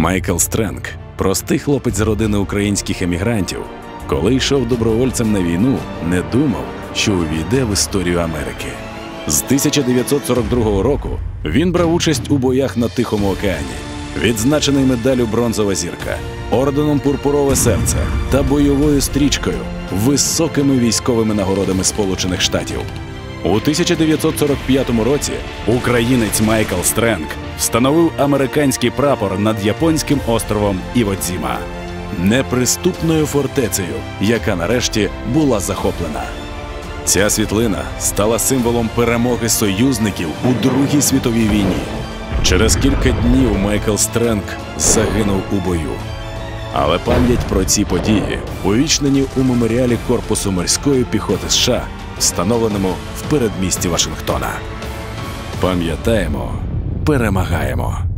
Майкл Стренг – простий хлопець з родини українських емігрантів. Коли йшов добровольцем на війну, не думав, що увійде в історію Америки. З 1942 року він брав участь у боях на Тихому океані. Відзначений медаллю «Бронзова зірка», орденом «Пурпурове серце» та бойовою стрічкою, високими військовими нагородами Сполучених Штатів. У 1945 році українець Майкл Стренг встановив американський прапор над японським островом Іводзіма – неприступною фортецею, яка нарешті була захоплена. Ця світлина стала символом перемоги союзників у Другій світовій війні. Через кілька днів Майкл Стренг загинув у бою. Але пам'ять про ці події увічнені у меморіалі Корпусу морської піхоти США, встановленому в передмісті Вашингтона. Пам'ятаємо, перемагаємо.